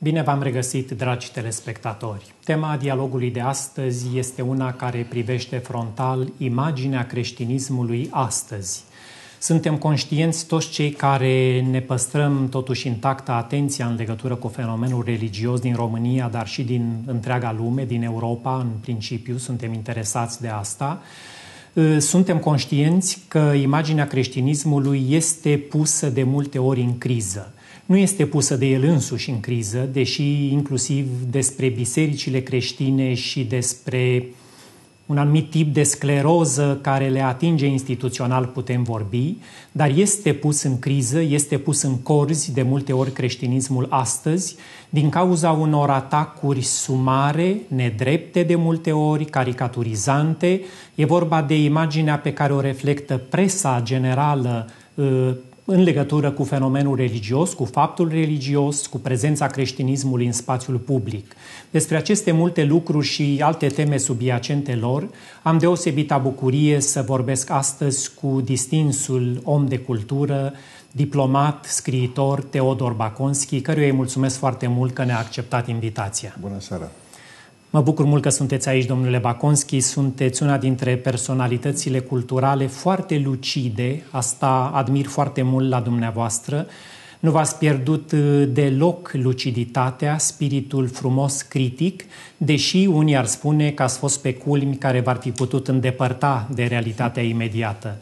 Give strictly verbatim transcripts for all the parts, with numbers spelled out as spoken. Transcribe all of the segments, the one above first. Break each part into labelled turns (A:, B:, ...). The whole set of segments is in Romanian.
A: Bine v-am regăsit, dragi telespectatori! Tema dialogului de astăzi este una care privește frontal imaginea creștinismului astăzi. Suntem conștienți toți cei care ne păstrăm totuși intactă atenția în legătură cu fenomenul religios din România, dar și din întreaga lume, din Europa, în principiu, suntem interesați de asta. Suntem conștienți că imaginea creștinismului este pusă de multe ori în criză. Nu este pusă de el însuși în criză, deși inclusiv despre bisericile creștine și despre un anumit tip de scleroză care le atinge instituțional putem vorbi, dar este pus în criză, este pus în corzi de multe ori creștinismul astăzi, din cauza unor atacuri sumare, nedrepte de multe ori, caricaturizante. E vorba de imaginea pe care o reflectă presa generală în legătură cu fenomenul religios, cu faptul religios, cu prezența creștinismului în spațiul public. Despre aceste multe lucruri și alte teme subiacente lor, am deosebită bucurie să vorbesc astăzi cu distinsul om de cultură, diplomat, scriitor Teodor Baconski, căruia îi mulțumesc foarte mult că ne-a acceptat invitația.
B: Bună seara!
A: Mă bucur mult că sunteți aici, domnule Baconski. Sunteți una dintre personalitățile culturale foarte lucide. Asta admir foarte mult la dumneavoastră. Nu v-ați pierdut deloc luciditatea, spiritul frumos critic, deși unii ar spune că ați fost pe culmi care v-ar fi putut îndepărta de realitatea imediată.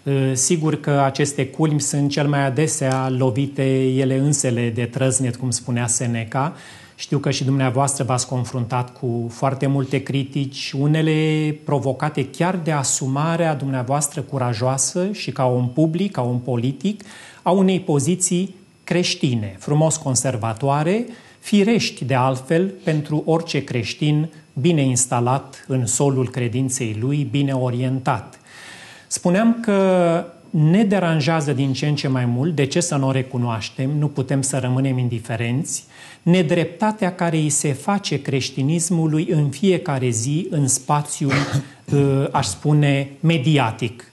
A: Sigur că aceste culmi sunt cel mai adesea lovite ele însele de trăznet, cum spunea Seneca. Știu că și dumneavoastră v-ați confruntat cu foarte multe critici, unele provocate chiar de asumarea dumneavoastră curajoasă și ca om public, ca om politic, a unei poziții creștine, frumos conservatoare, firești de altfel pentru orice creștin bine instalat în solul credinței lui, bine orientat. Spuneam că ne deranjează din ce în ce mai mult, de ce să nu o recunoaștem, nu putem să rămânem indiferenți, nedreptatea care îi se face creștinismului în fiecare zi în spațiul, aș spune, mediatic.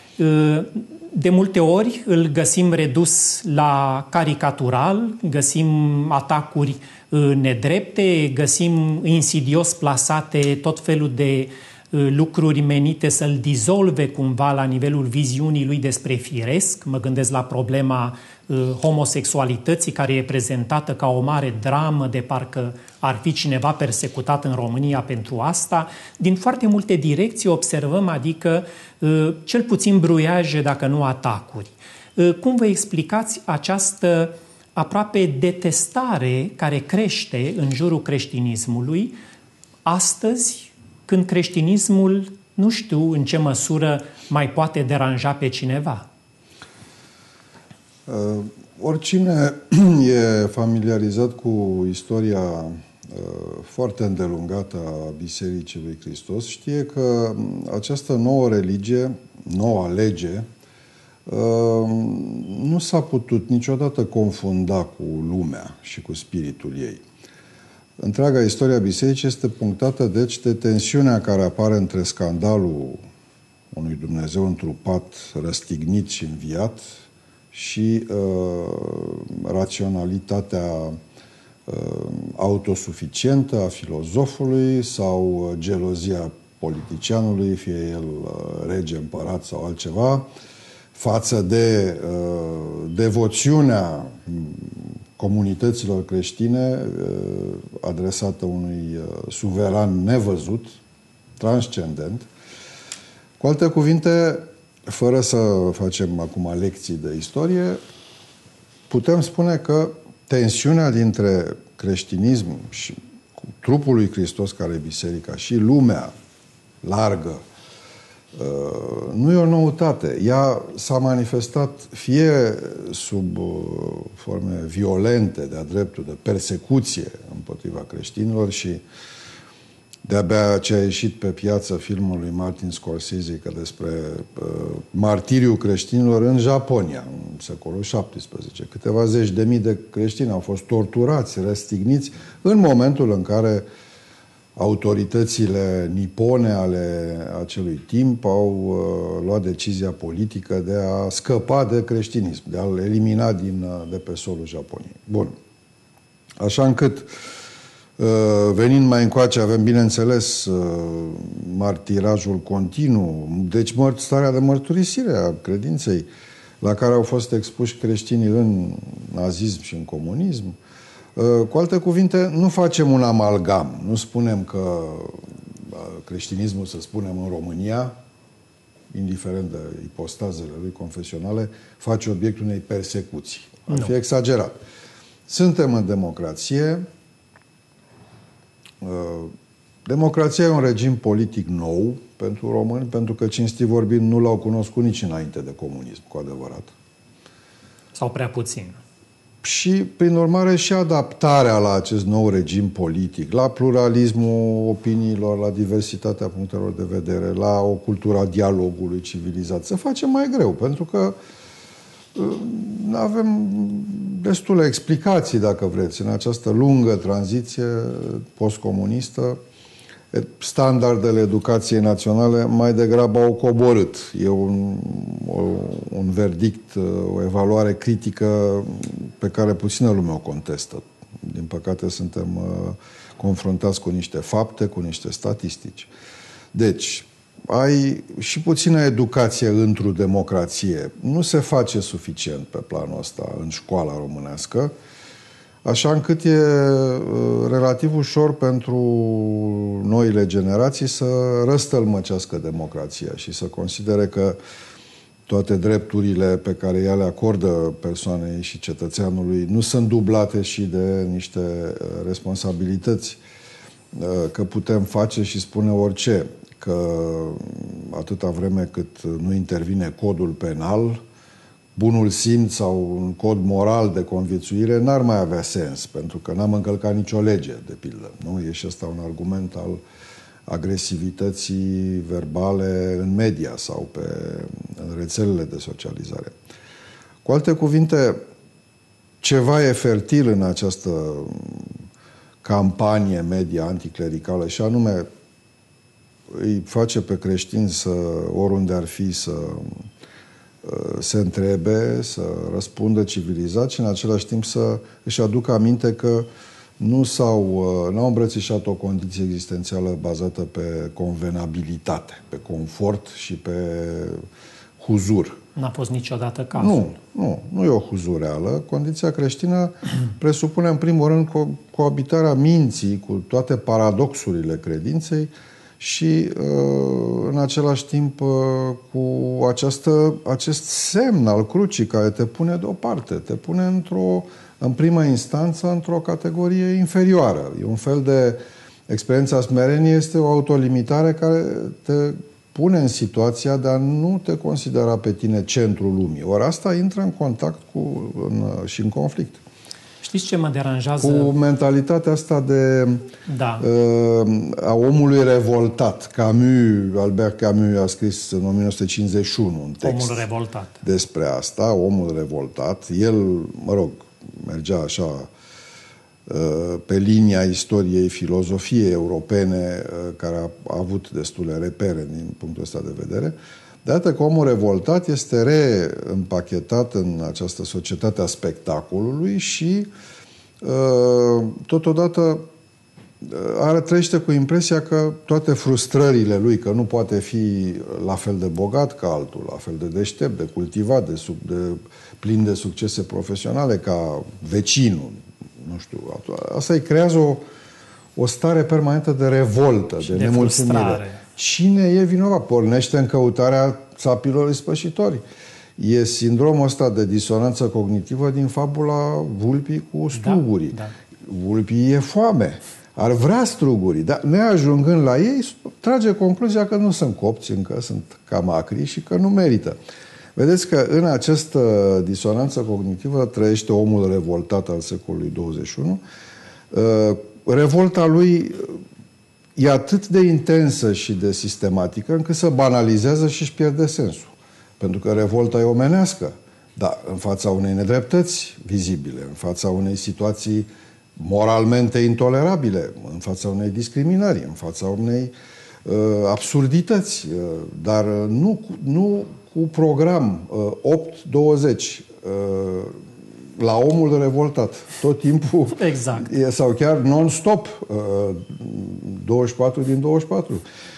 A: De multe ori îl găsim redus la caricatural, găsim atacuri nedrepte, găsim insidios plasate tot felul de lucruri menite să-l dizolve cumva la nivelul viziunii lui despre firesc. Mă gândesc la problema uh, homosexualității, care e prezentată ca o mare dramă, de parcă ar fi cineva persecutat în România pentru asta. Din foarte multe direcții observăm, adică uh, cel puțin bruiaje, dacă nu atacuri. Uh, cum vă explicați această aproape detestare care crește în jurul creștinismului astăzi, când creștinismul, nu știu în ce măsură mai poate deranja pe cineva?
B: Uh, oricine e familiarizat cu istoria uh, foarte îndelungată a Bisericii lui Hristos știe că această nouă religie, noua lege, uh, nu s-a putut niciodată confunda cu lumea și cu spiritul ei. Întreaga istoria bisericii este punctată, deci, de tensiunea care apare între scandalul unui Dumnezeu întrupat, răstignit și înviat și uh, raționalitatea uh, autosuficientă a filozofului sau gelozia politicianului, fie el uh, rege, împărat sau altceva, față de uh, devoțiunea comunităților creștine adresată unui suveran nevăzut, transcendent. Cu alte cuvinte, fără să facem acum lecții de istorie, putem spune că tensiunea dintre creștinism și trupul lui Hristos, care e biserica, și lumea largă, nu e o noutate. Ea s-a manifestat fie sub forme violente, de-a dreptul, de persecuție împotriva creștinilor și de-abia ce a ieșit pe piață filmul lui Martin Scorsese că despre uh, martiriul creștinilor în Japonia, în secolul șaptesprezece. Câteva zeci de mii de creștini au fost torturați, răstigniți în momentul în care autoritățile nipone ale acelui timp au uh, luat decizia politică de a scăpa de creștinism, de a-l elimina din, uh, de pe solul Japoniei. Bun. Așa încât, venind mai încoace, avem, bineînțeles, martirajul continuu, deci starea de mărturisire a credinței la care au fost expuși creștinii în nazism și în comunism. Cu alte cuvinte, nu facem un amalgam. Nu spunem că creștinismul, să spunem, în România, indiferent de ipostazele lui confesionale, face obiectul unei persecuții. Ar fi exagerat. Suntem în democrație. Democrația e un regim politic nou pentru români, pentru că, cinstit vorbind, nu l-au cunoscut nici înainte de comunism, cu adevărat.
A: Sau prea puțin.
B: Și, prin urmare, și adaptarea la acest nou regim politic, la pluralismul opiniilor, la diversitatea punctelor de vedere, la o cultură a dialogului civilizat, se face mai greu, pentru că avem destule explicații, dacă vreți, în această lungă tranziție postcomunistă. Standardele educației naționale mai degrabă au coborât. E un, un verdict, o evaluare critică pe care puțină lume o contestă. Din păcate suntem confruntați cu niște fapte, cu niște statistici. Deci, ai și puțină educație într-o democrație. Nu se face suficient pe planul ăsta în școala românească, așa încât e relativ ușor pentru noile generații să răstălmăcească democrația și să considere că toate drepturile pe care ea le acordă persoanei și cetățeanului nu sunt dublate și de niște responsabilități, că putem face și spune orice, că atâta vreme cât nu intervine codul penal, bunul simț sau un cod moral de conviețuire n-ar mai avea sens, pentru că n-am încălcat nicio lege, de pildă. Nu? E și ăsta un argument al agresivității verbale în media sau pe în rețelele de socializare. Cu alte cuvinte, ceva e fertil în această campanie media anticlericală și anume îi face pe creștini să, oriunde ar fi, să se întrebe, să răspundă civilizat și în același timp să își aducă aminte că nu s-au, n-au îmbrățișat o condiție existențială bazată pe convenabilitate, pe confort și pe huzur.
A: N-a fost niciodată cazul.
B: Nu, nu, nu e o huzureală. Condiția creștină presupune în primul rând co- coabitarea minții cu toate paradoxurile credinței și în același timp cu această, acest semn al crucii care te pune deoparte, te pune într-o, în prima instanță într-o categorie inferioară. E un fel de experiența smereniei, este o autolimitare care te pune în situația de a nu te considera pe tine centrul lumii. Ori asta intră în contact cu, în, și în conflict.
A: Știți ce mă deranjează?
B: Cu mentalitatea asta de
A: da.
B: uh, a omului revoltat. Camus, Albert Camus a scris în o mie nouă sute cincizeci și unu un text
A: Omul revoltat.
B: despre asta, omul revoltat. El, mă rog, mergea așa uh, pe linia istoriei filozofiei europene, uh, care a, a avut destule repere din punctul ăsta de vedere. De dată că omul revoltat este reîmpachetat în această societate a spectacolului și totodată are, trăiește cu impresia că toate frustrările lui, că nu poate fi la fel de bogat ca altul, la fel de deștept, de cultivat, de, sub, de plin de succese profesionale ca vecinul, nu știu, asta îi creează o, o stare permanentă de revoltă, de, de nemulțumire. Frustrare. Cine e vinovat? Pornește în căutarea țapilor ispășitori. E sindromul ăsta de disonanță cognitivă din fabula vulpii cu strugurii. Da, da. Vulpii e foame. Ar vrea strugurii, dar neajungând la ei, trage concluzia că nu sunt copți încă, sunt cam acri și că nu merită. Vedeți că în această disonanță cognitivă trăiește omul revoltat al secolului douăzeci și unu. Revolta lui e atât de intensă și de sistematică încât se banalizează și își pierde sensul. Pentru că revolta e omenească, dar în fața unei nedreptăți vizibile, în fața unei situații moralmente intolerabile, în fața unei discriminări, în fața unei uh, absurdități, uh, dar nu, nu cu program uh, opt douăzeci, uh, la omul revoltat. Tot timpul.
A: Exact.
B: E, sau chiar non-stop. douăzeci și patru din douăzeci și patru.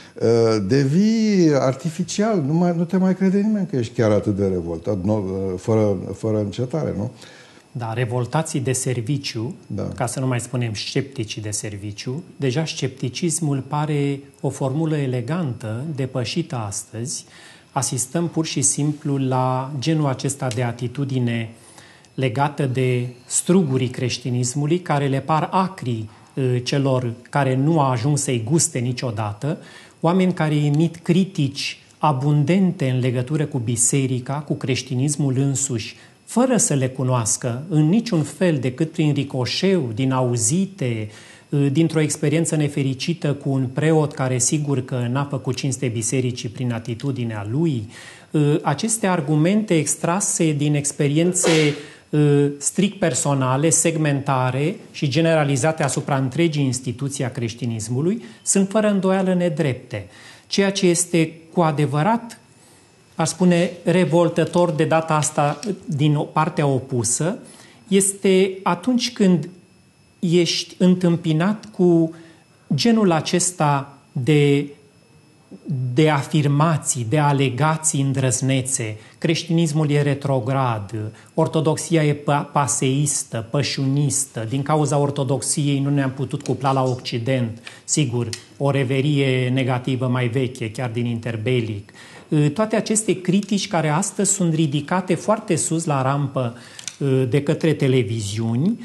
B: Devii artificial. Nu, mai, nu te mai crede nimeni că ești chiar atât de revoltat, nu, fără, fără încetare, nu?
A: Da, revoltații de serviciu,
B: da.
A: ca să nu mai spunem scepticii de serviciu, deja scepticismul pare o formulă elegantă, depășită astăzi. Asistăm pur și simplu la genul acesta de atitudine legată de strugurii creștinismului, care le par acri celor care nu au ajuns să-i guste niciodată, oameni care emit critici abundente în legătură cu biserica, cu creștinismul însuși, fără să le cunoască în niciun fel decât prin ricoșeu, din auzite, dintr-o experiență nefericită cu un preot care sigur că n-a făcut cinste bisericii prin atitudinea lui. Aceste argumente extrase din experiențe strict personale, segmentare și generalizate asupra întregii instituții a creștinismului sunt fără îndoială nedrepte. Ceea ce este cu adevărat, aș spune, revoltător de data asta din partea opusă, este atunci când ești întâmpinat cu genul acesta de, de afirmații, de alegații îndrăznețe. Creștinismul e retrograd, ortodoxia e paseistă, pășunistă, din cauza ortodoxiei nu ne-am putut cupla la Occident. Sigur, o reverie negativă mai veche, chiar din interbelic. Toate aceste critici care astăzi sunt ridicate foarte sus la rampă de către televiziuni,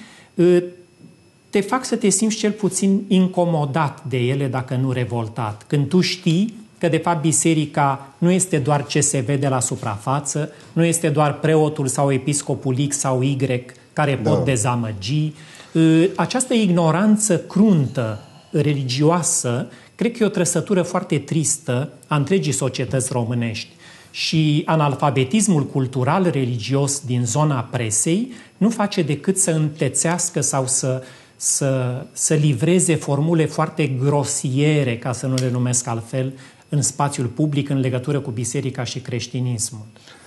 A: te fac să te simți cel puțin incomodat de ele, dacă nu revoltat. Când tu știi că de fapt biserica nu este doar ce se vede la suprafață, nu este doar preotul sau episcopul X sau Y care pot da. dezamăgi. Această ignoranță cruntă, religioasă, cred că e o trăsătură foarte tristă a întregii societăți românești. Și analfabetismul cultural religios din zona presei nu face decât să întețească sau să, să, să livreze formule foarte grosiere, ca să nu le numesc altfel, în spațiul public în legătură cu biserica și creștinismul.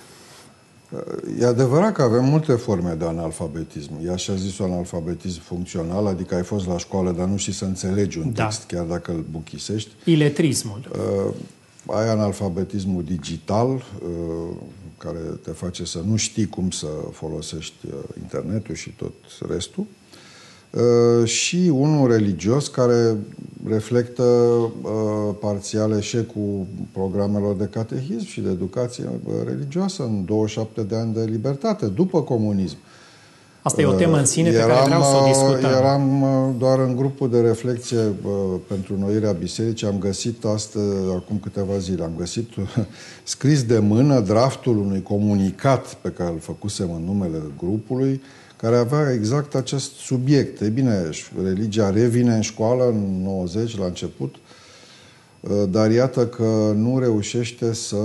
B: E adevărat că avem multe forme de analfabetism. E așa zisul analfabetism funcțional, adică ai fost la școală, dar nu știi să înțelegi un
A: da.
B: text, chiar dacă îl buchisești.
A: Iletrismul.
B: Uh, ai analfabetismul digital, uh, care te face să nu știi cum să folosești uh, internetul și tot restul. Uh, și unul religios care reflectă uh, parțial eșecul programelor de catehism și de educație uh, religioasă în douăzeci și șapte de ani de libertate, după comunism.
A: Asta e o temă în sine eram, pe care vreau să o discutăm.
B: Eram uh, doar în grupul de reflecție uh, pentru înnoirea bisericii. Am găsit astăzi, acum câteva zile, am găsit uh, scris de mână draftul unui comunicat pe care îl făcusem în numele grupului, care avea exact acest subiect. E bine, religia revine în școală în nouăzeci, la început, dar iată că nu reușește să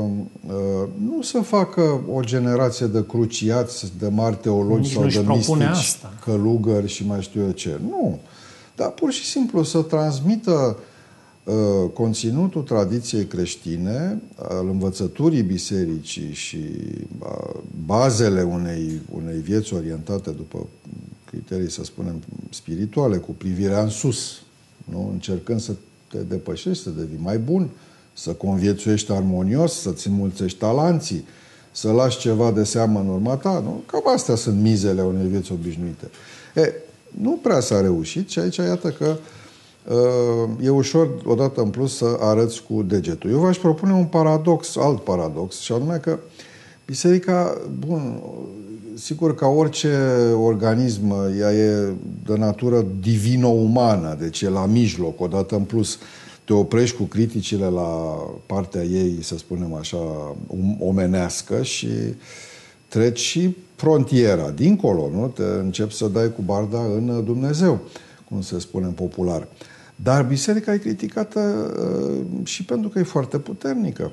B: nu să facă o generație de cruciați, de mari teologi
A: Nici
B: sau de mistici,
A: asta.
B: călugări și mai știu eu ce. Nu. Dar pur și simplu să transmită uh, conținutul tradiției creștine, al învățăturii bisericii și uh, bazele unei, unei vieți orientate după criterii, să spunem, spirituale, cu privirea în sus, nu? Încercând să te depășești, să devii mai bun, să conviețuiești armonios, să-ți înmulțești talanții, să lași ceva de seamă în urma ta. Nu? Cam astea sunt mizele unei vieți obișnuite. E, nu prea s-a reușit și aici iată că uh, e ușor, odată în plus, să arăți cu degetul. Eu v-aș propune un paradox, alt paradox, și anume că biserica, bun, sigur, ca orice organism, ea e de natură divino-umană, deci e la mijloc, odată în plus. Te oprești cu criticile la partea ei, să spunem așa, omenească și treci și frontiera, dincolo, nu? Te începi să dai cu barda în Dumnezeu, cum se spune în popular. Dar biserica e criticată uh, și pentru că e foarte puternică.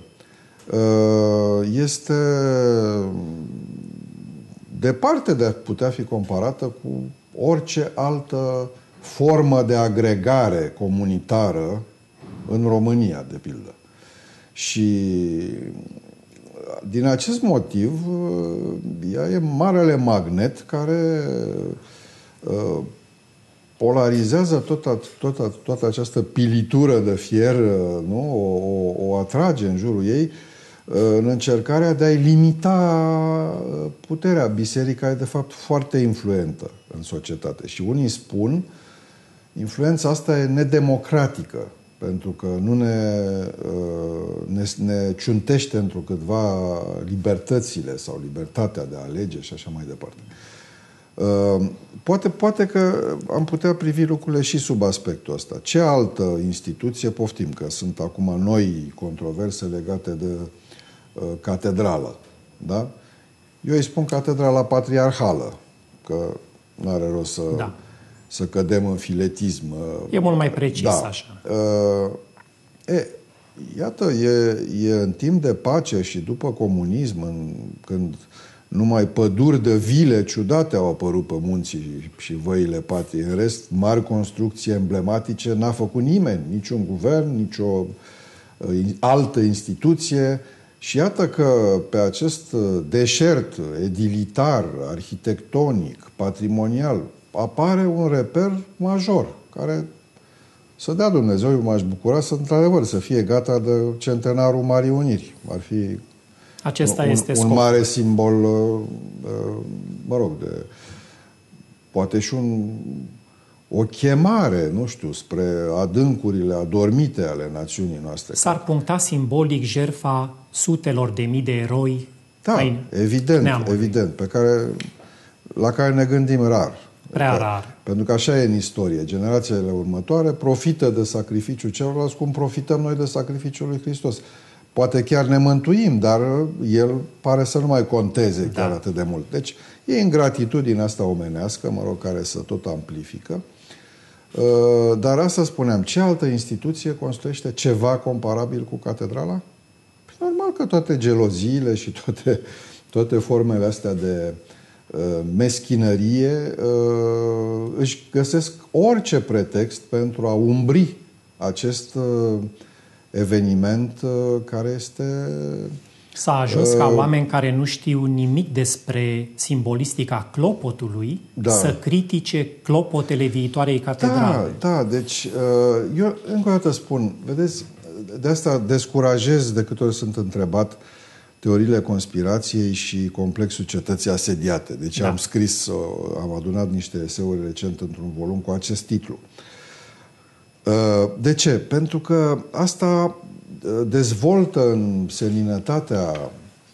B: Uh, este departe de a putea fi comparată cu orice altă formă de agregare comunitară în România, de pildă. Și din acest motiv, ea e marele magnet care polarizează toată, toată, toată această pilitură de fier, nu? O, o, o atrage în jurul ei în încercarea de a-i limita puterea. Biserica e, de fapt, foarte influentă în societate. Și unii spun, influența asta e nedemocratică, pentru că nu ne, ne, ne ciuntește întrucâtva libertățile sau libertatea de a alege și așa mai departe. Poate, poate că am putea privi lucrurile și sub aspectul ăsta. Ce altă instituție, poftim că sunt acum noi controverse legate de uh, catedrală, da? Eu îi spun catedrala patriarhală, că nu are rost să, da. să cădem în filetism.
A: E mult mai precis, da. Așa.
B: Uh, e, iată, e, e în timp de pace și după comunism, în, când numai păduri de vile ciudate au apărut pe munții și văile patriei. În rest, mari construcții emblematice n-a făcut nimeni, niciun guvern, nicio altă instituție. Și iată că pe acest deșert edilitar, arhitectonic, patrimonial, apare un reper major, care, să dea Dumnezeu, eu m-aș bucura să, într-adevăr, să fie gata de centenarul Marii Uniri. Ar fi
A: Acesta
B: un,
A: este
B: un
A: scopul.
B: mare simbol, mă rog, de, poate și un, o chemare, nu știu, spre adâncurile adormite ale națiunii noastre.
A: S-ar puncta simbolic jertfa sutelor de mii de eroi.
B: Da, evident, neamului. evident, pe care, la care ne gândim rar.
A: Prea
B: că,
A: rar.
B: Pentru că așa e în istorie. Generațiile următoare profită de sacrificiul celorlalți cum profităm noi de sacrificiul lui Hristos. Poate chiar ne mântuim, dar el pare să nu mai conteze chiar da. atât de mult. Deci e ingratitudinea asta omenească, mă rog, care să tot amplifică. Dar asta spuneam, ce altă instituție construiește ceva comparabil cu catedrala? Normal că toate geloziile și toate, toate formele astea de uh, meschinărie uh, își găsesc orice pretext pentru a umbri acest uh, eveniment uh, care este...
A: S-a ajuns uh, ca oameni care nu știu nimic despre simbolistica clopotului
B: da.
A: să critique clopotele viitoarei catedrale.
B: Da, da, deci uh, eu încă o dată spun, vedeți, de asta descurajez de câte ori sunt întrebat teoriile conspirației și complexul cetății asediate. Deci da. am scris, am adunat niște eseuri recent într-un volum cu acest titlu. De ce? Pentru că asta dezvoltă în seninătatea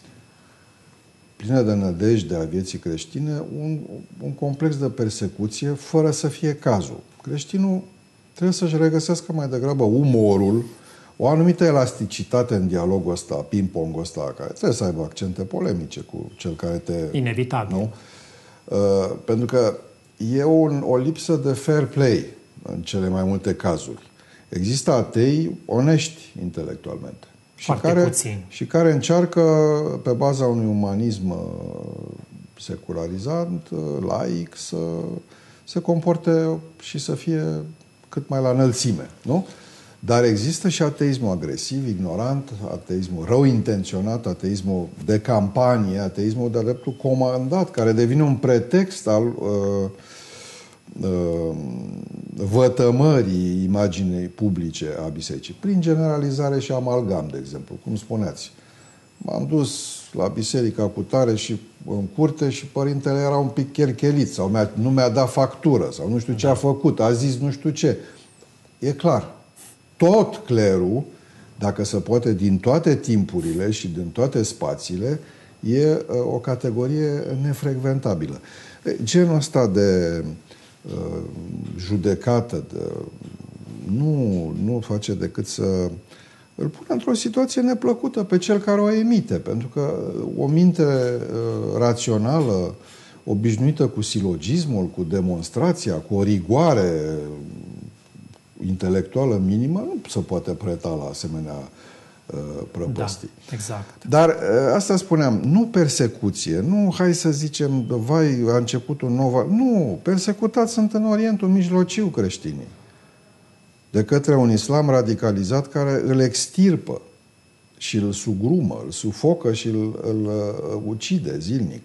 B: plină de nădejde a vieții creștine un, un complex de persecuție fără să fie cazul. Creștinul trebuie să-și regăsească mai degrabă umorul, o anumită elasticitate în dialogul ăsta, ping-pongul ăsta, care trebuie să aibă accente polemice cu cel care te...
A: Inevitabil.
B: Nu? Uh, pentru că e un, o lipsă de fair play în cele mai multe cazuri. Există atei onești intelectualmente. Și care,
A: puțin.
B: și care încearcă, pe baza unui umanism secularizant, laic, să se comporte și să fie cât mai la înălțime. Nu? Dar există și ateismul agresiv, ignorant, ateismul rău intenționat, ateismul de campanie, ateismul de dreptul comandat, care devine un pretext al uh, uh, vătămării imaginei publice a bisericii. Prin generalizare și amalgam, de exemplu, cum spuneați. M-am dus la biserica cu tare și în curte și părintele era un pic cherchelit sau mi-a, nu mi-a dat factură sau nu știu ce a făcut, a zis nu știu ce. E clar. Tot clerul, dacă se poate, din toate timpurile și din toate spațiile, e o categorie nefrecventabilă. Genul ăsta de uh, judecată de, nu, nu face decât să îl pune într-o situație neplăcută pe cel care o emite, pentru că o minte uh, rațională, obișnuită cu silogismul, cu demonstrația, cu o rigoare intelectuală minimă, nu se poate preta la asemenea uh, prăpăstii.
A: Da, exact.
B: Dar uh, asta spuneam, nu persecuție, nu hai să zicem, vai, a început un nou... Nu, persecutați sunt în Orientul Mijlociu creștinii, de către un islam radicalizat care îl extirpă și îl sugrumă, îl sufocă și îl, îl ucide zilnic.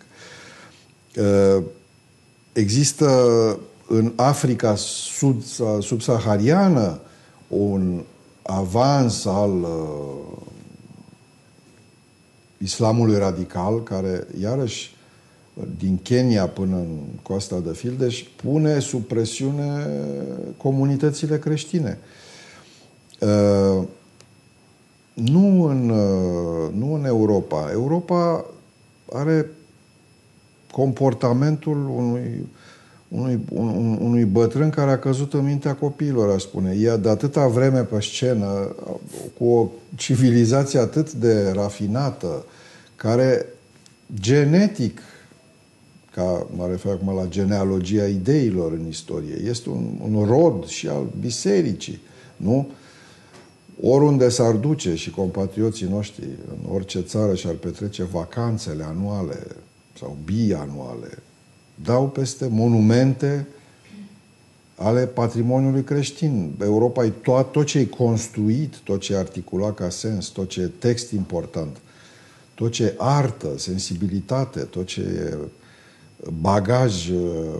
B: Există în Africa sub, subsahariană un avans al uh, islamului radical, care, iarăși, din Kenya până în Coasta de Fildeș, pune sub presiune comunitățile creștine. Uh, nu, în, uh, nu în Europa. Europa are comportamentul unui Unui, un, unui bătrân care a căzut în mintea copiilor, aș spune. E de atâta vreme pe scenă, cu o civilizație atât de rafinată, care genetic, ca mă refer acum la genealogia ideilor în istorie, este un, un rod și al bisericii, nu? Oriunde s-ar duce și compatrioții noștri, în orice țară și-ar petrece vacanțele anuale sau bianuale, dau peste monumente ale patrimoniului creștin. Europa e tot, tot ce e construit, tot ce e articulat ca sens, tot ce e text important, tot ce e artă, sensibilitate, tot ce e bagaj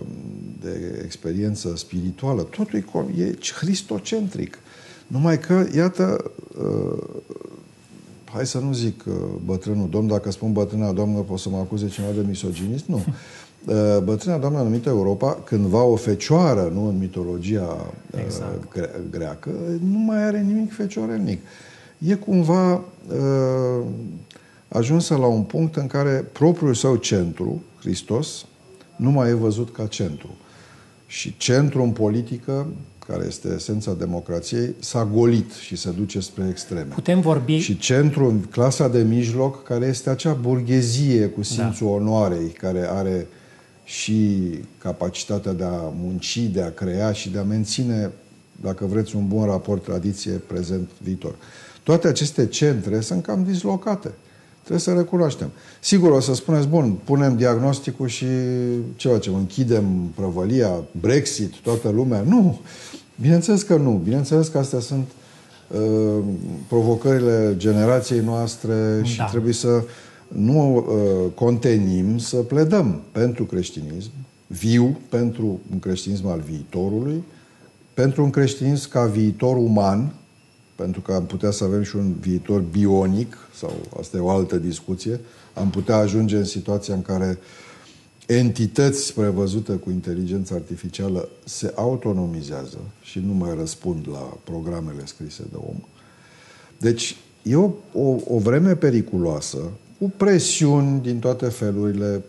B: de experiență spirituală, totul e, e cristocentric. Numai că, iată, uh, hai să nu zic uh, bătrânul domn, dacă spun bătrâna doamnă, pot să mă acuze cineva de misoginist? Nu. Bătrâna doamnă numită Europa, cândva o fecioară, nu, în mitologia exact. gre- greacă, nu mai are nimic feciorelnic. E cumva uh, ajunsă la un punct în care propriul său centru, Hristos, nu mai e văzut ca centru. Și centru în politică, care este esența democrației, s-a golit și se duce spre extreme.
A: Putem vorbi...
B: Și centru în clasa de mijloc, care este acea burghezie cu simțul da. onoarei, care are și capacitatea de a munci, de a crea și de a menține, dacă vreți, un bun raport tradiție, prezent, viitor. Toate aceste centre sunt cam dislocate. Trebuie să recunoaștem. Sigur, o să spuneți, bun, punem diagnosticul și ce facem? Închidem prăvălia, Brexit, toată lumea? Nu! Bineînțeles că nu. Bineînțeles că astea sunt uh, provocările generației noastre da. și trebuie să nu uh, contenim, să pledăm pentru creștinism, viu, pentru un creștinism al viitorului, pentru un creștinism ca viitor uman, pentru că am putea să avem și un viitor bionic, sau asta e o altă discuție, am putea ajunge în situația în care entități prevăzute cu inteligență artificială se autonomizează și nu mai răspund la programele scrise de om. Deci e o, o, o vreme periculoasă, cu presiuni din toate felurile,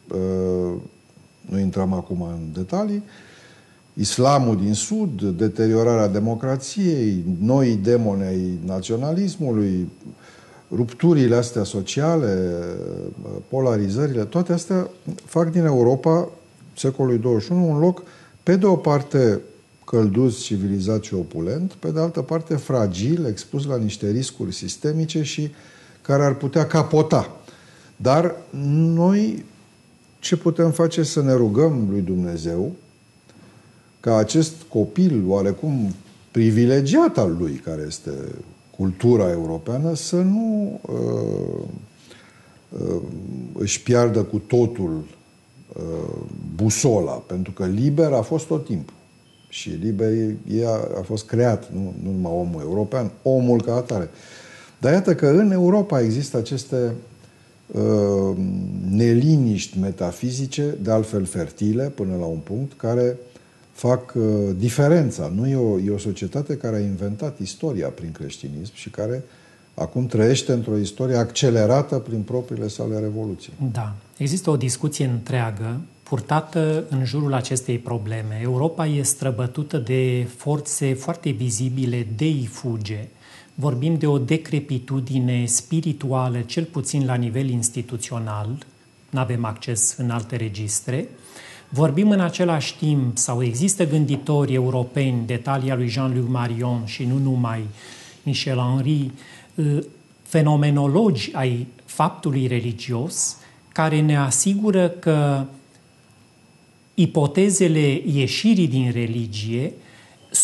B: nu intrăm acum în detalii, islamul din sud, deteriorarea democrației, noi demoni ai naționalismului, rupturile astea sociale, polarizările, toate astea fac din Europa, secolului douăzeci și unu, un loc, pe de o parte, călduț, civilizat și opulent, pe de altă parte, fragil, expus la niște riscuri sistemice și care ar putea capota. Dar noi ce putem face? Să ne rugăm lui Dumnezeu ca acest copil oarecum privilegiat al lui, care este cultura europeană, să nu uh, uh, își piardă cu totul uh, busola, pentru că liber a fost tot timpul. Și liber e, a fost creat, nu, nu numai omul european, omul ca atare. Dar iată că în Europa există aceste uh, neliniști metafizice, de altfel fertile, până la un punct, care fac uh, diferența. Nu e o, e o societate care a inventat istoria prin creștinism și care acum trăiește într-o istorie accelerată prin propriile sale revoluții.
A: Da. Există o discuție întreagă purtată în jurul acestei probleme. Europa e străbătută de forțe foarte vizibile de ifuge. Vorbim de o decrepitudine spirituală, cel puțin la nivel instituțional. Nu avem acces în alte registre. Vorbim în același timp, sau există gânditori europeni de talia lui Jean-Luc Marion și nu numai, Michel Henry, fenomenologi ai faptului religios, care ne asigură că ipotezele ieșirii din religie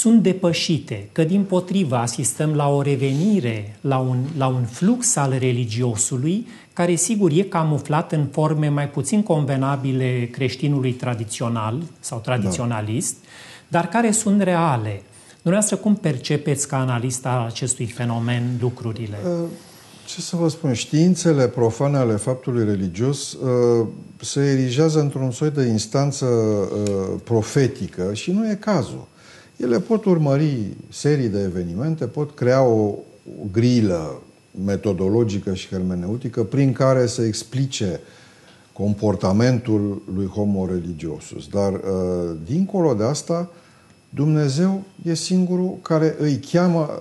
A: sunt depășite, că dimpotrivă asistăm la o revenire, la un, la un flux al religiosului, care sigur e camuflat în forme mai puțin convenabile creștinului tradițional sau tradiționalist, da. dar care sunt reale. Dumneavoastră, cum percepeți ca analist al acestui fenomen lucrurile?
B: Ce să vă spun, științele profane ale faptului religios se erigează într-un soi de instanță profetică și nu e cazul. Ele pot urmări serii de evenimente, pot crea o, o grilă metodologică și hermeneutică prin care să explice comportamentul lui homo religiosus. Dar, dincolo de asta, Dumnezeu e singurul care îi cheamă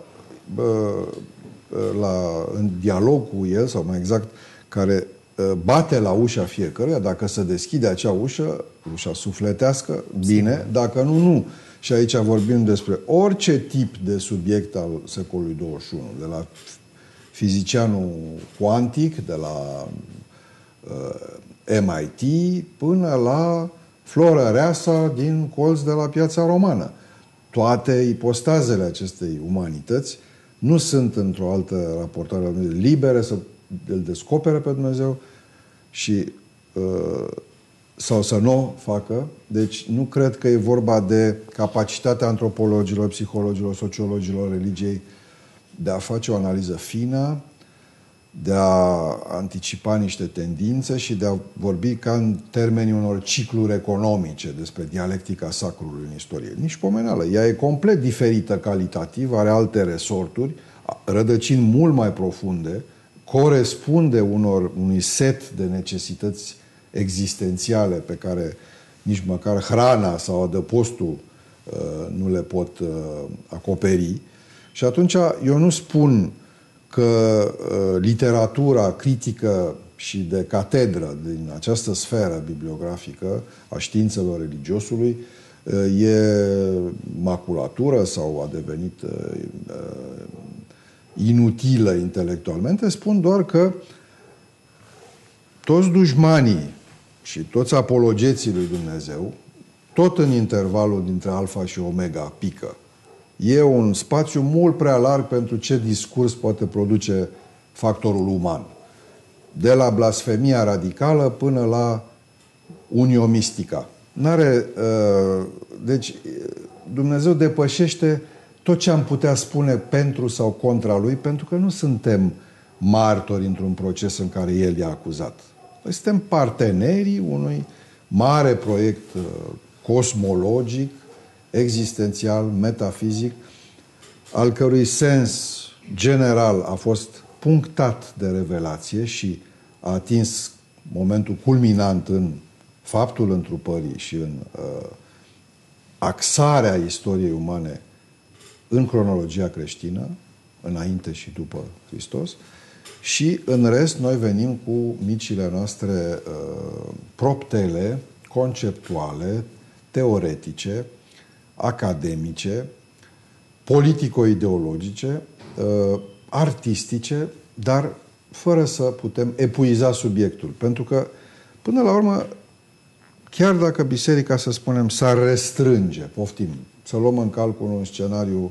B: la, în dialog cu el, sau mai exact, care bate la ușa fiecăruia. Dacă se deschide acea ușă, ușa sufletească, bine, Sigur. Dacă nu, nu. Și aici vorbim despre orice tip de subiect al secolului douăzeci și unu, de la fizicianul cuantic, de la uh, M I T, până la Flora Reasa din colț de la Piața Romană. Toate ipostazele acestei umanități nu sunt într-o altă raportare libere să îl descopere pe Dumnezeu și uh, sau să nu o facă. Deci nu cred că e vorba de capacitatea antropologilor, psihologilor, sociologilor religiei de a face o analiză fină, de a anticipa niște tendințe și de a vorbi ca în termenii unor cicluri economice despre dialectica sacrului în istorie. Nici pomeneală. Ea e complet diferită calitativ, are alte resorturi, rădăcini mult mai profunde, corespunde unor, unui set de necesități existențiale pe care nici măcar hrana sau adăpostul uh, nu le pot uh, acoperi. Și atunci eu nu spun că uh, literatura critică și de catedră din această sferă bibliografică a științelor religiosului uh, e maculatură sau a devenit uh, uh, inutilă intelectualmente. Spun doar că toți dușmanii și toți apologeții lui Dumnezeu, tot în intervalul dintre alfa și omega, pică. E un spațiu mult prea larg pentru ce discurs poate produce factorul uman. De la blasfemia radicală până la uniomistica. N-are, uh, deci Dumnezeu depășește tot ce am putea spune pentru sau contra lui, pentru că nu suntem martori într-un proces în care el i-a acuzat. Noi suntem partenerii unui mare proiect uh, cosmologic, existențial, metafizic, al cărui sens general a fost punctat de revelație și a atins momentul culminant în faptul întrupării și în uh, axarea istoriei umane în cronologia creștină, înainte și după Hristos, și în rest noi venim cu micile noastre uh, proptele conceptuale, teoretice, academice, politico-ideologice, uh, artistice, dar fără să putem epuiza subiectul. Pentru că, până la urmă, chiar dacă biserica, să spunem, s-ar restrânge, poftim, să luăm în calcul un scenariu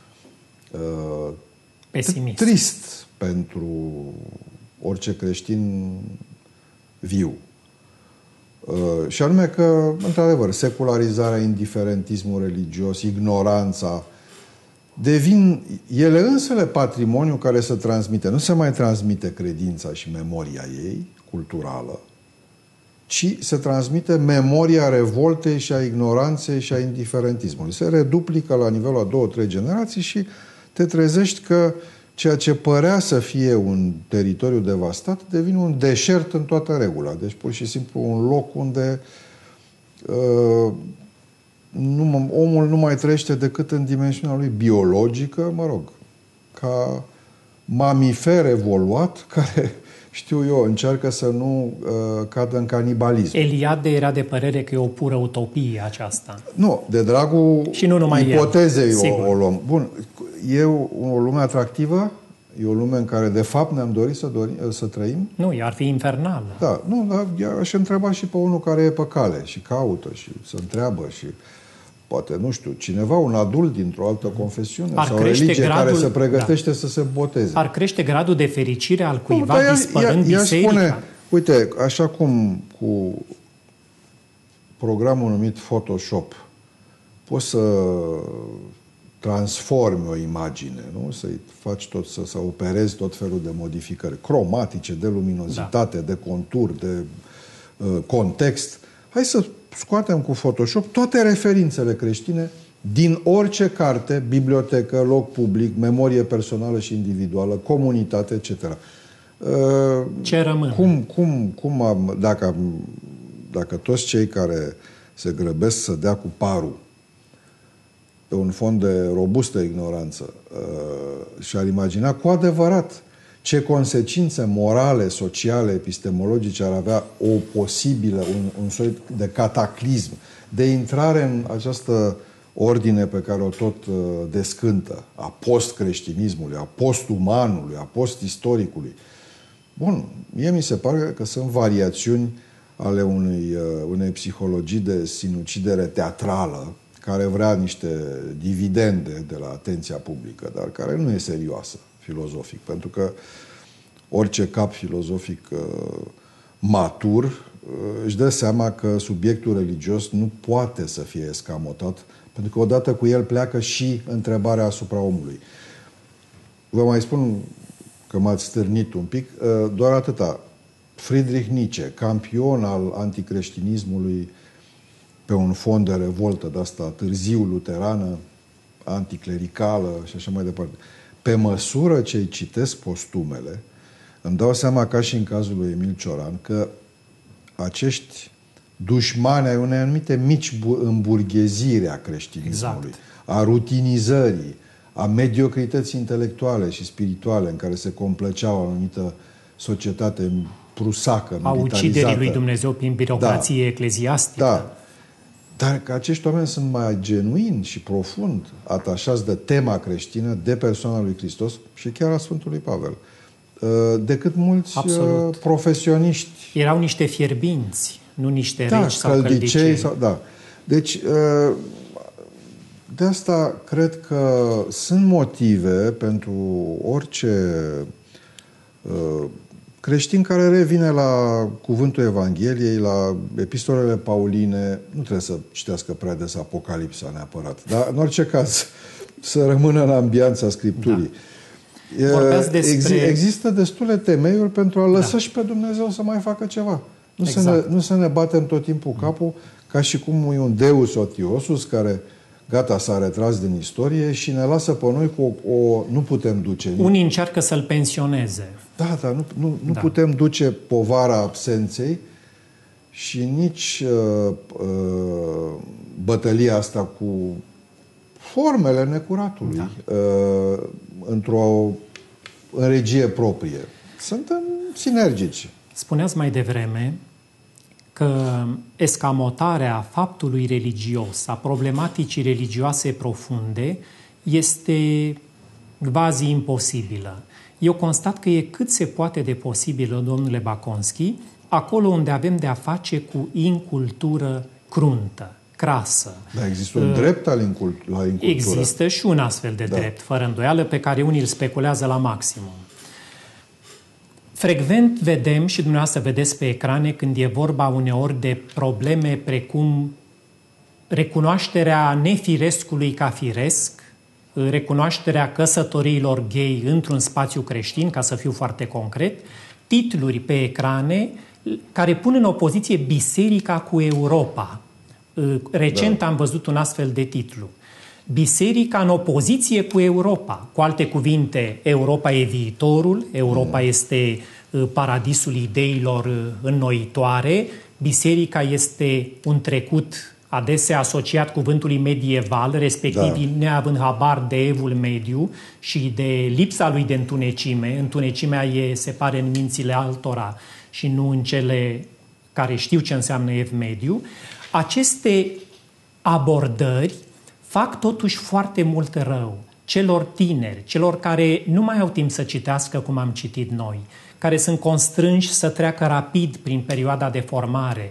B: uh,
A: pesimist,
B: trist pentru orice creștin viu. Uh, și anume că, într-adevăr, secularizarea, indiferentismul religios, ignoranța, devin ele însele patrimoniu care se transmite. Nu se mai transmite credința și memoria ei, culturală, ci se transmite memoria revoltei și a ignoranței și a indiferentismului. Se reduplică la nivelul a două, trei generații și te trezești că ceea ce părea să fie un teritoriu devastat devine un deșert în toată regula. Deci, pur și simplu, un loc unde uh, nu, omul nu mai trăiește decât în dimensiunea lui biologică, mă rog, ca mamifer evoluat, care, știu eu, încearcă să nu uh, cadă în canibalism.
A: Eliade era de părere că e o pură utopie aceasta.
B: Nu, de dragul
A: și nu numai
B: ipotezei o, o luăm. Bun, e o, o lume atractivă? E o lume în care, de fapt, ne-am dorit să, dorim, să trăim?
A: Nu, ar fi infernal.
B: Da, nu, dar aș întreba și pe unul care e pe cale și caută și se întreabă și poate, nu știu, cineva, un adult dintr-o altă confesiune
A: ar
B: sau religie
A: gradul,
B: care se pregătește
A: da.
B: să se boteze.
A: Ar crește gradul de fericire al cuiva
B: nu,
A: dispărând
B: ea, ea
A: biserica?
B: Spune, uite, așa cum cu programul numit Photoshop poți să transformi o imagine, nu? Să-i faci tot, să, să operezi tot felul de modificări cromatice, de luminozitate, da. de contur, de uh, context. Hai să scoatem cu Photoshop toate referințele creștine din orice carte, bibliotecă, loc public, memorie personală și individuală, comunitate, et cetera. Uh,
A: Ce rămâne?
B: Cum, cum, cum am, dacă, am, dacă toți cei care se grăbesc să dea cu parul pe un fond de robustă ignoranță uh, și-ar imagina cu adevărat ce consecințe morale, sociale, epistemologice ar avea o posibilă, un, un soi de cataclism, de intrare în această ordine pe care o tot uh, descântă, a post-creștinismului, a post-umanului, a post-istoricului. Bun, mie mi se pare că sunt variațiuni ale unei, uh, unei psihologii de sinucidere teatrală, care vrea niște dividende de la atenția publică, dar care nu e serioasă filozofic, pentru că orice cap filozofic uh, matur uh, își dă seama că subiectul religios nu poate să fie escamotat, pentru că odată cu el pleacă și întrebarea asupra omului. Vă mai spun că m-ați stârnit un pic, uh, doar atâta. Friedrich Nietzsche, campion al anticreștinismului pe un fond de revoltă de asta târziu luterană, anticlericală și așa mai departe. Pe măsură ce îi citesc postumele, îmi dau seama, ca și în cazul lui Emil Cioran, că acești dușmani ai unei anumite mici îmburgheziri a creștinismului, exact. a rutinizării, a mediocrității intelectuale și spirituale în care se complăcea o anumită societate prusacă,
A: a
B: militarizată.
A: uciderii lui Dumnezeu prin birocrație
B: da.
A: ecleziastică.
B: Da. Dar că acești oameni sunt mai genuini și profund atașați de tema creștină, de persoana lui Hristos și chiar a Sfântului Pavel, decât mulți Absolut. profesioniști.
A: Erau niște fierbinți, nu niște
B: da,
A: regi sau
B: căldicei.
A: căldicei.
B: Sau, da. Deci, de asta cred că sunt motive pentru orice creștin care revine la cuvântul Evangheliei, la epistolele pauline, nu trebuie să citească prea des Apocalipsa neapărat, dar în orice caz să rămână în ambianța Scripturii. Da.
A: Despre...
B: Exi- există destule temeiuri pentru a lăsa da. și pe Dumnezeu să mai facă ceva. Nu, exact. să ne, nu să ne batem tot timpul capul ca și cum e un Deus Otiosus care gata, s-a retras din istorie și ne lasă pe noi cu o... o nu putem duce...
A: Unii încearcă să-l pensioneze.
B: Da, dar nu, nu, nu
A: da.
B: putem duce povara absenței și nici uh, uh, bătălia asta cu formele necuratului da. uh, într-o în regie proprie. Suntem sinergici.
A: Spuneați mai devreme că escamotarea faptului religios, a problematicii religioase profunde, este quasi imposibilă. Eu constat că e cât se poate de posibilă, domnule Baconski, acolo unde avem de a face cu incultură cruntă, crasă.
B: Dar există un uh, drept al incult- la incultură.
A: Există și un astfel de da. drept, fără îndoială, pe care unii îl speculează la maximum. Frecvent vedem și dumneavoastră vedeți pe ecrane când e vorba uneori de probleme precum recunoașterea nefirescului ca firesc, recunoașterea căsătoriilor gay într-un spațiu creștin, ca să fiu foarte concret, titluri pe ecrane care pun în opoziție biserica cu Europa. Recent da. am văzut un astfel de titlu. Biserica în opoziție cu Europa. Cu alte cuvinte, Europa e viitorul, Europa mm. este paradisul ideilor înnoitoare, biserica este un trecut adesea asociat cuvântului medieval, respectiv da. neavând habar de evul mediu și de lipsa lui de întunecime. Întunecimea e, se pare, în mințile altora și nu în cele care știu ce înseamnă ev mediu. Aceste abordări fac totuși foarte mult rău celor tineri, celor care nu mai au timp să citească cum am citit noi, care sunt constrânși să treacă rapid prin perioada de formare,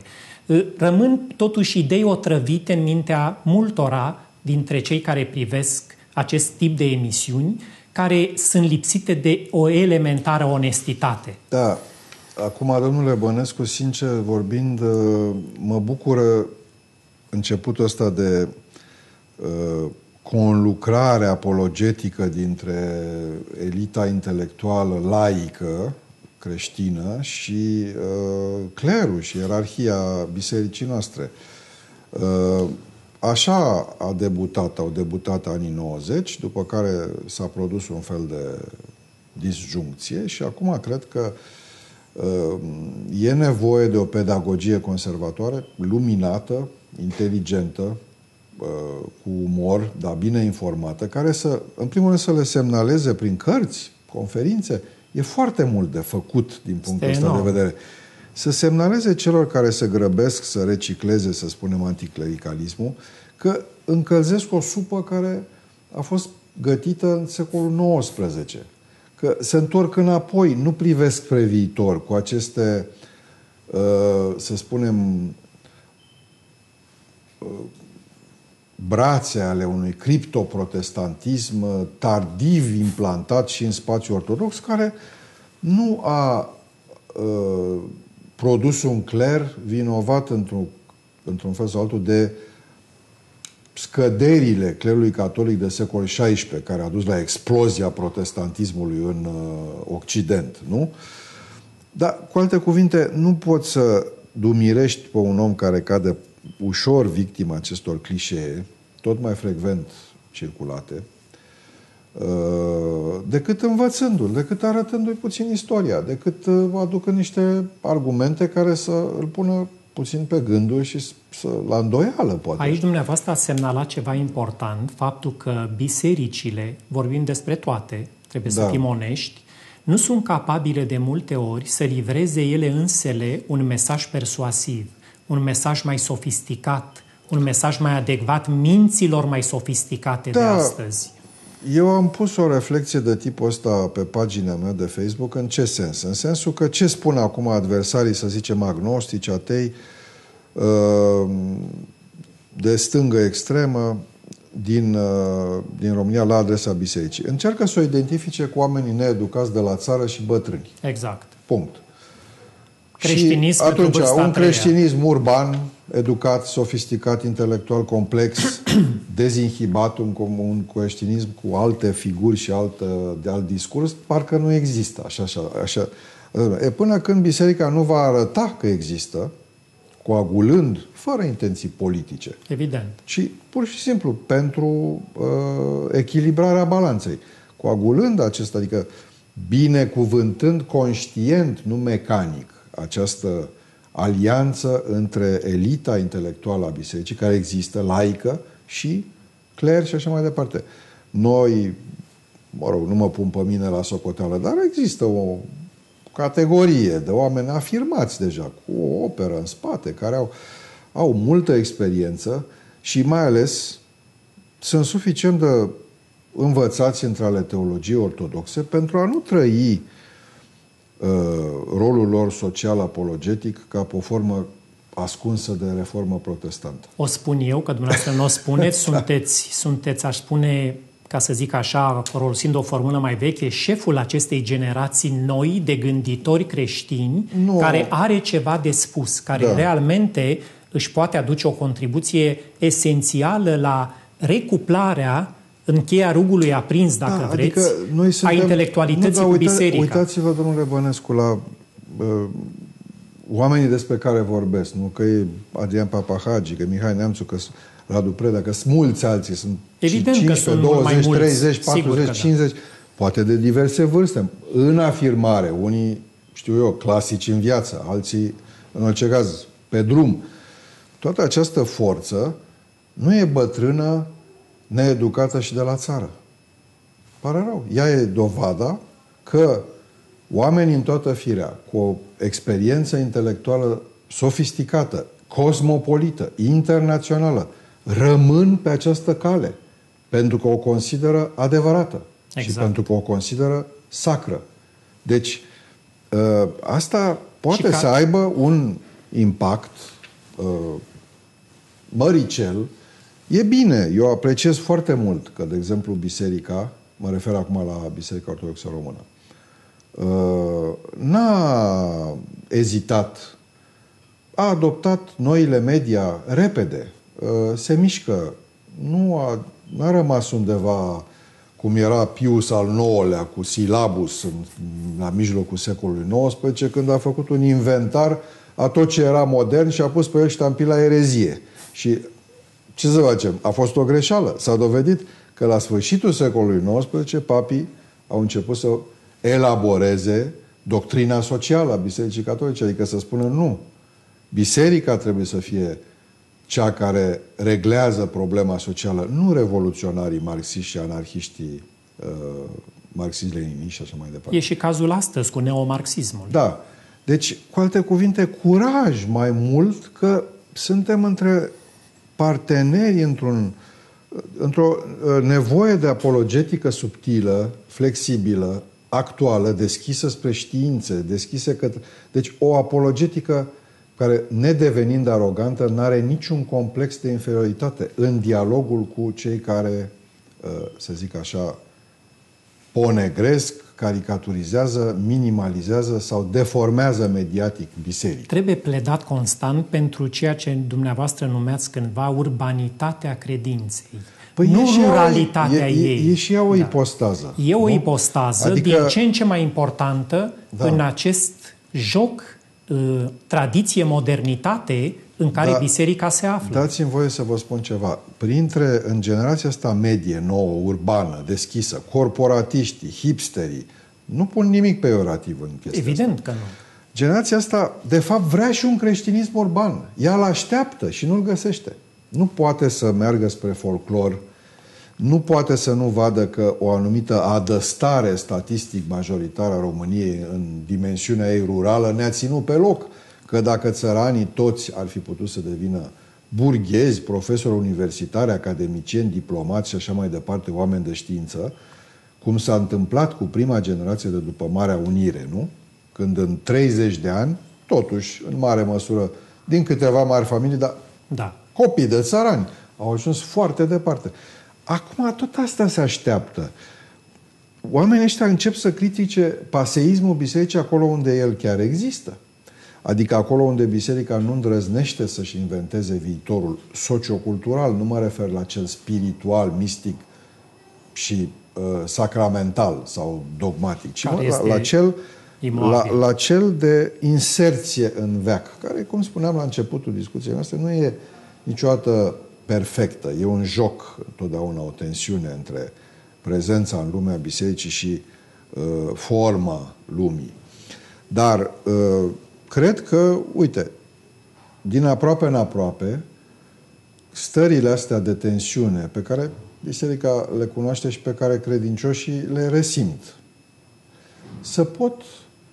A: rămân totuși idei otrăvite în mintea multora dintre cei care privesc acest tip de emisiuni, care sunt lipsite de o elementară onestitate.
B: Da. Acum, domnule Bănescu, sincer vorbind, mă bucură începutul ăsta de uh, conlucrare apologetică dintre elita intelectuală laică creștină și uh, clerul și ierarhia bisericii noastre. Uh, așa a debutat, au debutat anii nouăzeci, după care s-a produs un fel de disjuncție și acum cred că uh, e nevoie de o pedagogie conservatoare, luminată, inteligentă, uh, cu umor, dar bine informată, care să, în primul rând, să le semnaleze prin cărți, conferințe. E foarte mult de făcut din punctul
A: Este
B: ăsta
A: enorm.
B: de vedere. Să semnaleze celor care se grăbesc să recicleze, să spunem, anticlericalismul, că încălzesc o supă care a fost gătită în secolul nouăsprezece. Că se întorc înapoi, nu privesc spre viitor cu aceste, să spunem, brațe ale unui criptoprotestantism tardiv implantat și în spațiul ortodox, care nu a uh, produs un cler vinovat într-un, într-un fel sau altul de scăderile clerului catolic de secolul șaisprezece, care a dus la explozia protestantismului în uh, Occident, nu? Dar, cu alte cuvinte, nu poți să dumirești pe un om care cade ușor victima acestor clișee, tot mai frecvent circulate, decât învățându-l, decât arătându-i puțin istoria, decât aducă niște argumente care să îl pună puțin pe gânduri și să la îndoială, poate.
A: Aici dumneavoastră a semnalat ceva important, faptul că bisericile, vorbim despre toate, trebuie
B: Da.
A: să fim onești, nu sunt capabile de multe ori să livreze ele însele un mesaj persuasiv, un mesaj mai sofisticat, un mesaj mai adecvat minților mai sofisticate
B: Da.
A: de astăzi.
B: Eu am pus o reflexie de tipul ăsta pe pagina mea de Facebook. În ce sens? În sensul că ce spun acum adversarii, să zicem, agnostici, atei, de stângă extremă din, din România la adresa bisericii. Încearcă să o identifice cu oamenii needucați de la țară și bătrâni.
A: Exact.
B: Punct.
A: Creștinism
B: și atunci,
A: pentru vârsta
B: un
A: treia.
B: creștinism urban, educat, sofisticat, intelectual, complex, dezinhibat, un, un creștinism cu alte figuri și altă, de alt discurs, parcă nu există. Așa, așa, așa. E, până când biserica nu va arăta că există, coagulând, fără intenții politice,
A: Evident.
B: ci pur și simplu pentru uh, echilibrarea balanței. Coagulând acesta, adică binecuvântând conștient, nu mecanic, această alianță între elita intelectuală a bisericii, care există, laică, și cler și așa mai departe. Noi, mă rog, nu mă pun pe mine la socoteală, dar există o categorie de oameni afirmați deja, cu o operă în spate, care au, au multă experiență și mai ales sunt suficient de învățați între ale teologiei ortodoxe pentru a nu trăi uh, rolul lor social-apologetic ca pe o formă ascunsă de reformă protestantă.
A: O spun eu, că dumneavoastră nu o spuneți, sunteți, sunteți, aș spune, ca să zic așa, folosind o formulă mai veche, șeful acestei generații noi de gânditori creștini,
B: Nu.
A: care are ceva de spus, care
B: Da.
A: realmente își poate aduce o contribuție esențială la recuplarea în cheia rugului aprins, dacă
B: Da,
A: vreți,
B: adică noi suntem,
A: a intelectualității
B: nu, da,
A: cu
B: uita,
A: biserica.
B: Uitați-vă, domnule Bănescu, la uh, oamenii despre care vorbesc, nu? Că e Adrian Papahagi, că e Mihai Neamțu, că Radu Preda, că sunt mulți alții, sunt
A: Evident că
B: cincisprezece,
A: sunt mult mai
B: douăzeci,
A: mulți.
B: treizeci,
A: Sigur
B: patruzeci,
A: că da.
B: cincizeci, poate de diverse vârste, în afirmare. Unii, știu eu, clasici în viață, alții, în orice caz, pe drum. Toată această forță nu e bătrână, needucată și de la țară. Pare rău. Ea e dovada că oamenii în toată firea, cu o experiență intelectuală sofisticată, cosmopolită, internațională, rămân pe această cale pentru că o consideră adevărată
A: Exact.
B: și pentru că o consideră sacră. Deci, asta poate
A: ca-
B: să aibă un impact uh, măricel, e bine. Eu apreciez foarte mult că, de exemplu, biserica, mă refer acum la Biserica Ortodoxă Română, uh, n-a ezitat, a adoptat noile media repede, uh, se mișcă, nu a, n-a rămas undeva cum era Pius al nouălea cu silabus în, la mijlocul secolului nouăsprezece, când a făcut un inventar a tot ce era modern și a pus pe el ștampila erezie. Și ce să facem? A fost o greșeală. S-a dovedit că la sfârșitul secolului nouăsprezece papii au început să elaboreze doctrina socială a Bisericii Catolice, adică să spună nu. Biserica trebuie să fie cea care reglează problema socială, nu revoluționarii marxiști și anarhiștii uh, marxiști-leniniști și așa mai departe.
A: E și cazul astăzi cu neomarxismul.
B: Da. Deci, cu alte cuvinte, curaj mai mult că suntem între parteneri într-un, într-o nevoie de apologetică subtilă, flexibilă, actuală, deschisă spre științe, deschisă către... Deci o apologetică care, nedevenind arogantă, n-are niciun complex de inferioritate în dialogul cu cei care, să zic așa, ponegresc, caricaturizează, minimalizează sau deformează mediatic biserica.
A: Trebuie pledat constant pentru ceea ce dumneavoastră numeați cândva urbanitatea credinței.
B: Păi
A: nu
B: e
A: ruralitatea
B: e,
A: ei.
B: E, e și ea o
A: da.
B: ipostază.
A: E o
B: nu?
A: ipostază
B: adică...
A: din ce în ce mai importantă
B: da.
A: în acest joc, uh, tradiție-modernitate în care
B: da.
A: biserica se află.
B: Dați-mi voie să vă spun ceva. Printre, în generația asta medie, nouă, urbană, deschisă, corporatiștii, hipsterii, nu pun nimic peiorativ în chestia
A: Evident
B: asta.
A: că nu.
B: Generația asta, de fapt, vrea și un creștinism urban. Ea îl așteaptă și nu-l găsește. Nu poate să meargă spre folclor, nu poate să nu vadă că o anumită adăstare statistic majoritară a României în dimensiunea ei rurală ne-a ținut pe loc. Că dacă țăranii toți ar fi putut să devină burghezi, profesori universitari, academicieni, diplomați și așa mai departe, oameni de știință, cum s-a întâmplat cu prima generație de după Marea Unire, nu? Când în treizeci de ani, totuși, în mare măsură, din câteva mari familii, dar
A: da.
B: copii de țărani au ajuns foarte departe. Acum tot asta se așteaptă. Oamenii ăștia încep să critique paseismul bisericii acolo unde el chiar există. Adică acolo unde biserica nu îndrăznește să-și inventeze viitorul sociocultural, nu mă refer la cel spiritual, mistic și uh, sacramental sau dogmatic, ci mă, la, la, cel, la, la cel de inserție în veac, care, cum spuneam la începutul discuției noastre, nu e niciodată perfectă. E un joc, totdeauna o tensiune între prezența în lumea bisericii și uh, forma lumii. Dar uh, cred că, uite, din aproape în aproape, stările astea de tensiune pe care biserica le cunoaște și pe care credincioșii le resimt, se pot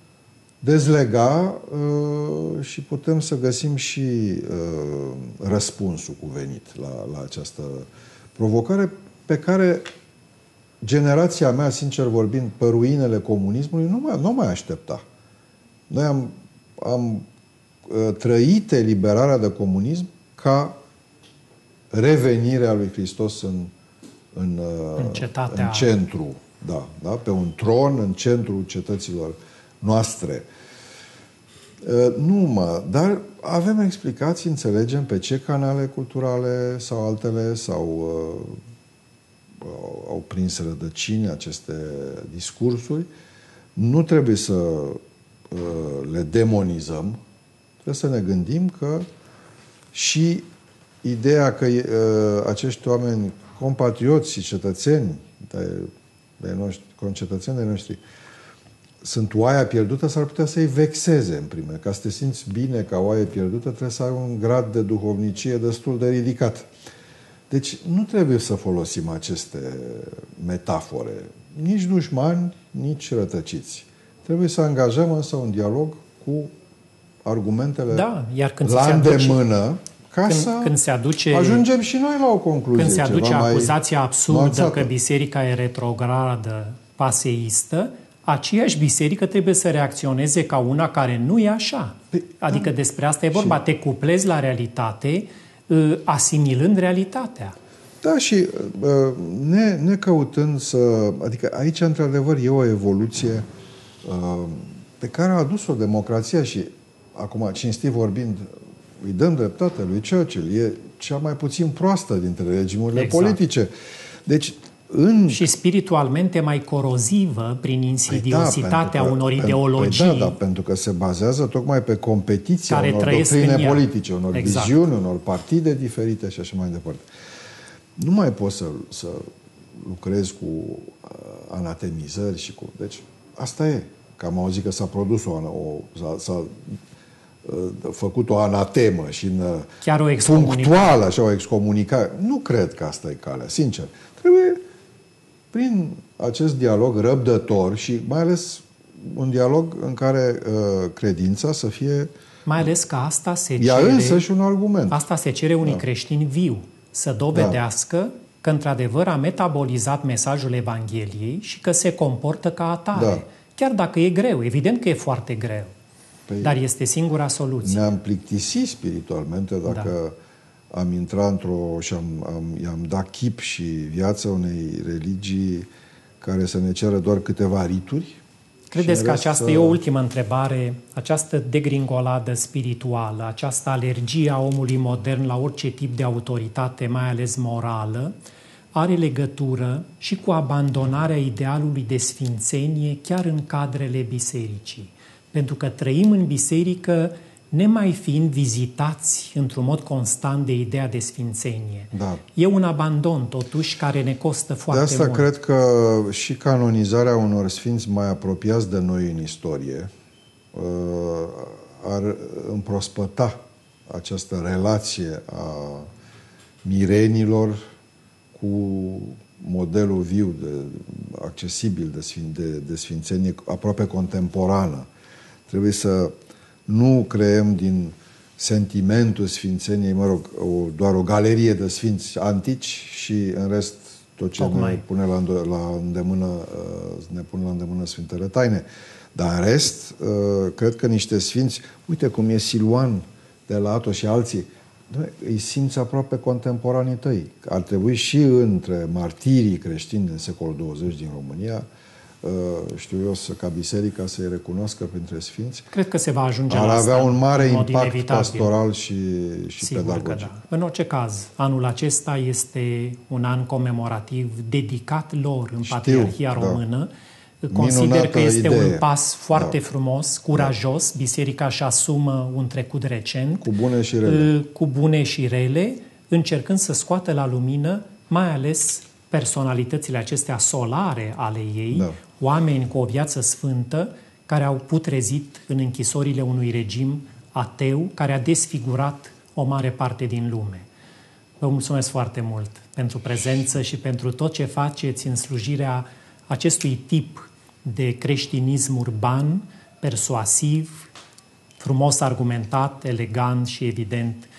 B: dezlega uh, și putem să găsim și uh, răspunsul cuvenit la, la această provocare pe care generația mea, sincer vorbind, pe ruinele comunismului, nu mai, nu mai aștepta. Noi am, am uh, trăit eliberarea de comunism ca revenirea lui Hristos în, în, uh,
A: în,
B: în centru, da, da, pe un tron, în centrul cetăților noastre. Uh, nu mă, dar avem explicații, înțelegem pe ce canale culturale sau altele sau uh, au prins rădăcini aceste discursuri. Nu trebuie să uh, le demonizăm. Trebuie să ne gândim că și ideea că uh, acești oameni compatrioți și cetățeni de, de noștri, concetățeni de noștri sunt oaia pierdută, s-ar putea să-i vexeze în prime. Ca să te simți bine ca oaie pierdută, trebuie să ai un grad de duhovnicie destul de ridicat. Deci nu trebuie să folosim aceste metafore. Nici dușmani, nici rătăciți. Trebuie să angajăm însă un dialog cu argumentele
A: da, iar când
B: la
A: se
B: îndemână
A: aduce,
B: ca
A: când,
B: să
A: când se aduce,
B: ajungem și noi la o concluzie.
A: Când se aduce acuzația absurdă
B: nuanțată.
A: Că biserica e retrogradă, paseistă, aceeași biserică trebuie să reacționeze ca una care nu e așa.
B: Păi,
A: Adică despre asta e vorba, și... te cuplezi la realitate, asimilând realitatea.
B: Da, și ne, ne căutând să... Adică aici, într-adevăr, e o evoluție pe care a adus-o democrația și, acum, cinstit vorbind, îi dăm dreptate lui Churchill. E cea mai puțin proastă dintre regimurile exact. politice. Deci, în...
A: Și spiritualmente mai corozivă prin insidiositatea păi da, unor ideologii.
B: Păi da, da, pentru că se bazează tocmai pe competiția care unor doctrine politice, unor exact. viziuni, unor partide diferite și așa mai departe. Nu mai poți să, să lucrezi cu uh, anatemizări și cu... Deci, asta e. Că am auzit că s-a produs o... o s-a, s-a uh, făcut o anatemă și în
A: chiar o
B: punctuală, așa, o excomunicare. Nu cred că asta e calea, sincer. Trebuie, prin acest dialog răbdător și mai ales un dialog în care uh, credința să fie...
A: Mai ales că asta se
B: ea
A: cere...
B: însă și un argument.
A: Asta se cere unui da. creștin viu. Să dovedească da. că, într-adevăr, a metabolizat mesajul Evangheliei și că se comportă ca atare. Da. Chiar dacă e greu. Evident că e foarte greu. Păi, dar este singura soluție.
B: Ne-am plictisit spiritualmente dacă da. am intrat într-o... și am, am, i-am dat chip și viața unei religii care să ne ceră doar câteva rituri.
A: Credeți că aceasta să... e o ultimă întrebare, această degringoladă spirituală, această alergie a omului modern la orice tip de autoritate, mai ales morală, are legătură și cu abandonarea idealului de sfințenie chiar în cadrele bisericii. Pentru că trăim în biserică nemai fiind vizitați într-un mod constant de ideea de sfințenie.
B: Da.
A: E un abandon, totuși, care ne costă foarte mult.
B: De asta mult. Cred că și canonizarea unor sfinți mai apropiați de noi în istorie ar împrospăta această relație a mirenilor cu modelul viu, de, accesibil de, sfin, de, de sfințenie, aproape contemporană. Trebuie să nu creăm din sentimentul sfințeniei, mă rog, o, doar o galerie de sfinți antici și în rest tot ce Tocmai. ne pune la, la îndemână, ne pune la îndemână Sfintele Taine. Dar în rest, cred că niște sfinți, uite cum e Siluan de la Atos și alții, îi simți aproape contemporanii tăi. Ar trebui și între martirii creștini din secolul douăzeci din România, știu eu, să, ca biserica să-i recunoască printre sfinți.
A: Cred că se va ajunge
B: ar
A: la
B: avea
A: asta,
B: un mare impact
A: inevitabil.
B: pastoral și, și
A: Sigur
B: pedagogic.
A: Că da. În orice caz, anul acesta este un an comemorativ dedicat lor în
B: Știu,
A: Patriarhia
B: da.
A: Română. Consider
B: Minunată
A: că este
B: idee.
A: un pas foarte
B: da.
A: frumos, curajos. Biserica își asumă un trecut recent.
B: Cu bune și rele.
A: Cu bune și rele, încercând să scoată la lumină, mai ales personalitățile acestea solare ale ei, da. oameni cu o viață sfântă, care au putrezit în închisorile unui regim ateu, care a desfigurat o mare parte din lume. Vă mulțumesc foarte mult pentru prezență și pentru tot ce faceți în slujirea acestui tip de creștinism urban, persuasiv, frumos argumentat, elegant și, evident,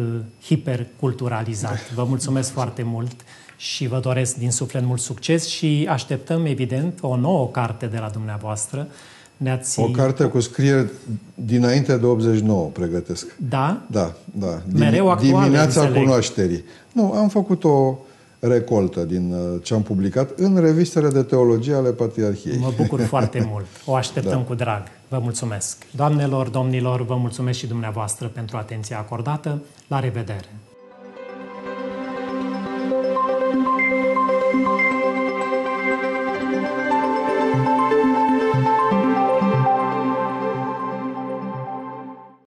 A: hiperculturalizat. Vă mulțumesc foarte mult și vă doresc din suflet mult succes și așteptăm, evident, o nouă carte de la dumneavoastră. Ne-ați...
B: O carte cu scriere dinainte de optzeci și nouă, pregătesc.
A: Da?
B: Da, da.
A: Mereu actuală,
B: Dimineața
A: înțeleg. Cunoașterii.
B: Nu, am făcut o recoltă din ce am publicat în revistele de teologie ale Patriarhiei.
A: Mă bucur foarte mult. O așteptăm da. cu drag. Vă mulțumesc. Doamnelor, domnilor, vă mulțumesc și dumneavoastră pentru atenția acordată. La revedere!